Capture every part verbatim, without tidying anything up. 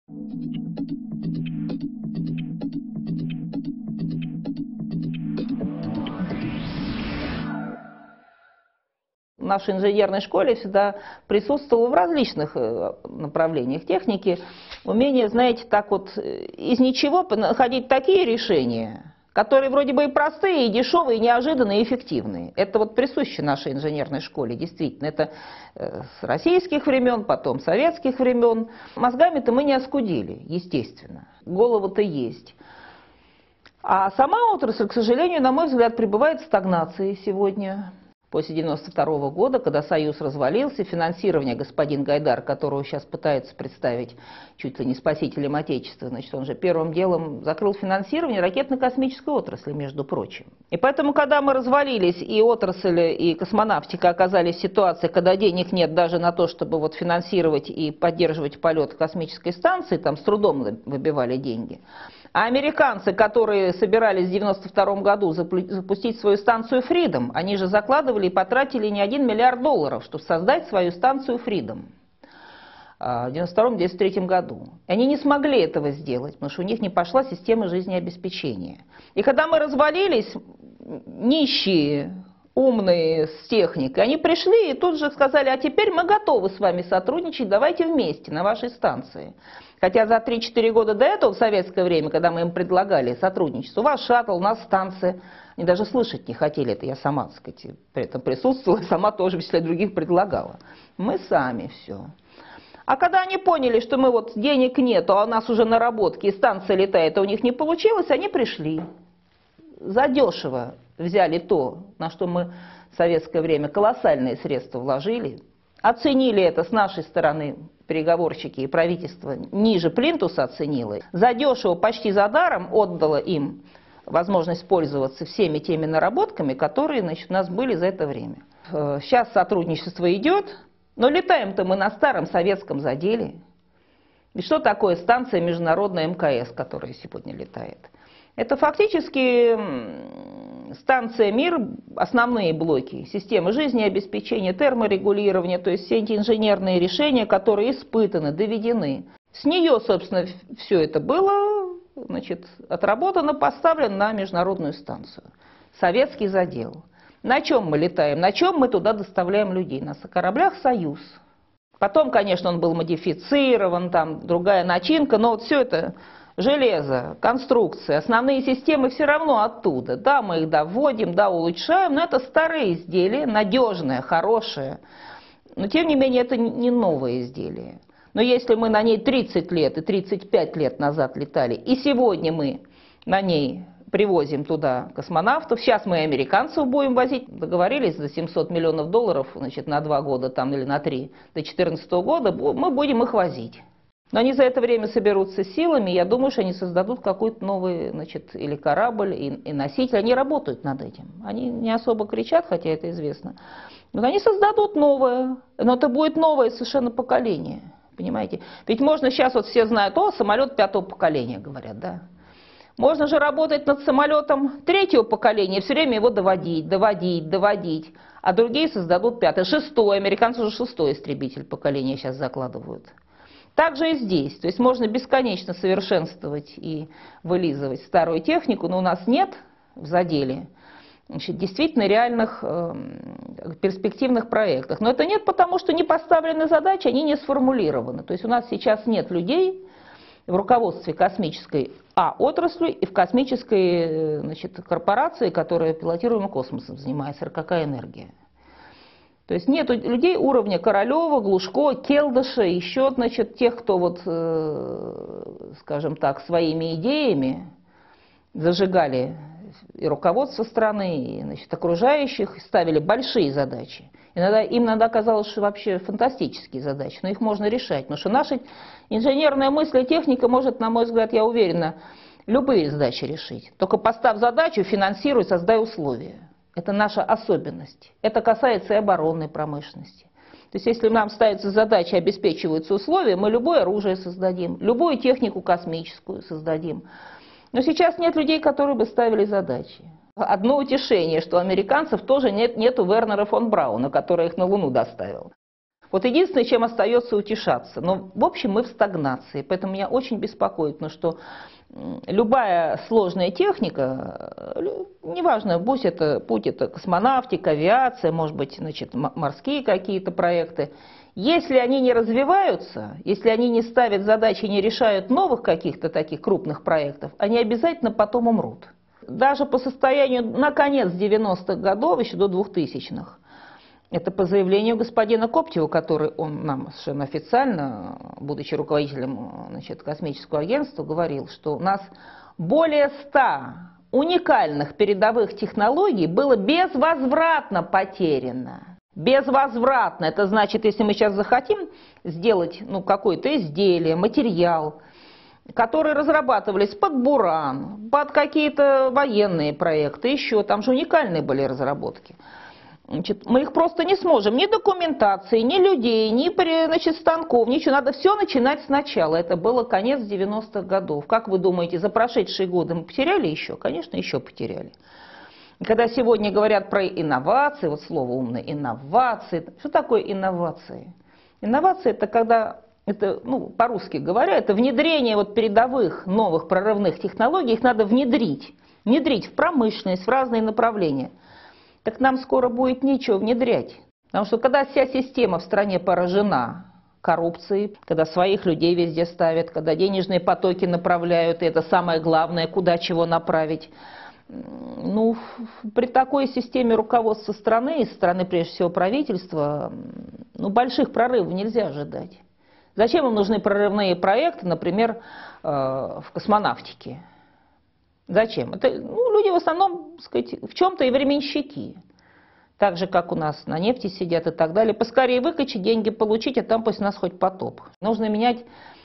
В нашей инженерной школе всегда присутствовало в различных направлениях техники умение, знаете, так вот из ничего находить такие решения, которые вроде бы и простые, и дешевые, и неожиданные, и эффективные. Это вот присуще нашей инженерной школе, действительно. Это с российских времен, потом советских времен. Мозгами-то мы не оскудили, естественно. Голова-то есть. А сама отрасль, к сожалению, на мой взгляд, пребывает в стагнации сегодня. После девяносто второго года, когда Союз развалился, финансирование господин Гайдар, которого сейчас пытаются представить чуть ли не спасителем Отечества, значит, он же первым делом закрыл финансирование ракетно-космической отрасли, между прочим. И поэтому, когда мы развалились, и отрасль, и космонавтика оказались в ситуации, когда денег нет даже на то, чтобы вот финансировать и поддерживать полет космической станции, там с трудом выбивали деньги. А американцы, которые собирались в девяносто втором году запустить свою станцию Freedom, они же закладывали и потратили не один миллиард долларов, чтобы создать свою станцию Freedom в девяносто втором — девяносто третьем году. И они не смогли этого сделать, потому что у них не пошла система жизнеобеспечения. И когда мы развалились, нищие, умные с техникой, они пришли и тут же сказали: а теперь мы готовы с вами сотрудничать, давайте вместе на вашей станции. Хотя за три-четыре года до этого, в советское время, когда мы им предлагали сотрудничество, у вас шаттл, у нас станция, они даже слышать не хотели это, я сама, так сказать, при этом присутствовала, сама тоже в числе других предлагала. Мы сами все. А когда они поняли, что мы вот денег нету, а у нас уже наработки, и станция летает, а у них не получилось, они пришли. Задешево взяли то, на что мы в советское время колоссальные средства вложили, оценили это с нашей стороны, переговорщики и правительство ниже плинтуса оценило, задешево, почти за даром отдало им возможность пользоваться всеми теми наработками, которые, значит, у нас были за это время. Сейчас сотрудничество идет, но летаем-то мы на старом советском заделе. И что такое станция международная эм ка эс, которая сегодня летает? Это фактически станция «Мир», основные блоки, системы жизнеобеспечения, терморегулирования, то есть все эти инженерные решения, которые испытаны, доведены. С нее, собственно, все это было, значит, отработано, поставлено на международную станцию. Советский задел. На чем мы летаем? На чем мы туда доставляем людей? На кораблях «Союз». Потом, конечно, он был модифицирован, там другая начинка, но вот все это... Железо, конструкция, основные системы все равно оттуда. Да, мы их доводим, да, улучшаем, но это старые изделия, надежные, хорошие. Но тем не менее это не новые изделия. Но если мы на ней тридцать лет и тридцать пять лет назад летали, и сегодня мы на ней привозим туда космонавтов, сейчас мы и американцев будем возить, договорились за семьсот миллионов долларов, значит, на два года там, или на три, до две тысячи четырнадцатого года, мы будем их возить. Но они за это время соберутся силами, я думаю, что они создадут какой-то новый, значит, или корабль, и, и носитель. Они работают над этим. Они не особо кричат, хотя это известно. Но они создадут новое. Но это будет новое совершенно поколение. Понимаете? Ведь можно сейчас, вот все знают, о, самолет пятого поколения, говорят, да. Можно же работать над самолетом третьего поколения, все время его доводить, доводить, доводить. А другие создадут пятое, шестое. Американцы уже шестой истребитель поколения сейчас закладывают. Так же и здесь. То есть можно бесконечно совершенствовать и вылизывать старую технику, но у нас нет в заделе, значит, действительно реальных э, перспективных проектов. Но это нет потому, что не поставлены задачи, они не сформулированы. То есть у нас сейчас нет людей в руководстве космической а, отрасли и в космической, значит, корпорации, которая пилотируемым космосом занимается, эр ка ка «Энергия». То есть нет людей уровня Королева, Глушко, Келдыша, еще, значит, тех, кто, вот, э, скажем так, своими идеями зажигали и руководство страны, и, значит, окружающих, ставили большие задачи. Иногда, им иногда казалось, что вообще фантастические задачи, но их можно решать. Потому что наша инженерная мысль и техника может, на мой взгляд, я уверена, любые задачи решить. Только поставь задачу, финансируй, создай условия. Это наша особенность. Это касается и оборонной промышленности. То есть если нам ставятся задачи, обеспечиваются условия, мы любое оружие создадим, любую технику космическую создадим. Но сейчас нет людей, которые бы ставили задачи. Одно утешение, что у американцев тоже нет, нету Вернера фон Брауна, который их на Луну доставил. Вот единственное, чем остается утешаться. Но, в общем, мы в стагнации. Поэтому меня очень беспокоит, ну, что любая сложная техника, неважно, будь это, будь это космонавтика, авиация, может быть, значит, морские какие-то проекты, если они не развиваются, если они не ставят задачи, не решают новых каких-то таких крупных проектов, они обязательно потом умрут. Даже по состоянию на конец девяностых годов, еще до двухтысячных, это по заявлению господина Коптева, который он нам совершенно официально, будучи руководителем, значит, космического агентства, говорил, что у нас более ста уникальных передовых технологий было безвозвратно потеряно. Безвозвратно. Это значит, если мы сейчас захотим сделать ну, какое-то изделие, материал, которые разрабатывались под Буран, под какие-то военные проекты, еще, там же уникальные были разработки. Значит, мы их просто не сможем, ни документации, ни людей, ни значит, станков, ничего. Надо все начинать сначала. Это было конец девяностых годов. Как вы думаете, за прошедшие годы мы потеряли еще? Конечно, еще потеряли. И когда сегодня говорят про инновации, вот слово умное, инновации, что такое инновации? Инновации это когда, это, ну, по-русски говоря, это внедрение вот передовых новых прорывных технологий, их надо внедрить, внедрить в промышленность, в разные направления. Так нам скоро будет нечего внедрять. Потому что когда вся система в стране поражена коррупцией, когда своих людей везде ставят, когда денежные потоки направляют, и это самое главное, куда чего направить, ну, при такой системе руководства страны, и страны прежде всего правительства, ну, больших прорывов нельзя ожидать. Зачем им нужны прорывные проекты, например, в космонавтике? Зачем? Это, ну, люди в основном, так сказать, в чем-то и временщики. Так же, как у нас на нефти сидят и так далее. Поскорее выкачать, деньги получить, а там пусть у нас хоть потоп. Нужно менять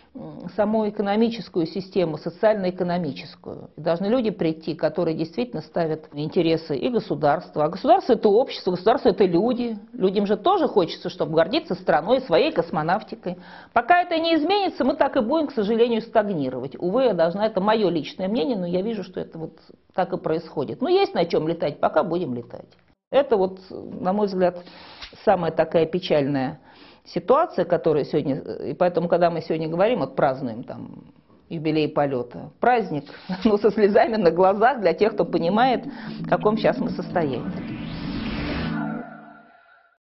саму экономическую систему, социально-экономическую. И должны люди прийти, которые действительно ставят интересы и государства. А государство – это общество, государство – это люди. Людям же тоже хочется, чтобы гордиться страной, своей космонавтикой. Пока это не изменится, мы так и будем, к сожалению, стагнировать. Увы, я должна, это мое личное мнение, но я вижу, что это вот так и происходит. Но есть на чем летать, пока будем летать. Это вот, на мой взгляд, самая такая печальная ситуация, которая сегодня, и поэтому, когда мы сегодня говорим, вот празднуем там юбилей полета, праздник, ну, со слезами на глазах для тех, кто понимает, в каком сейчас мы состоянии.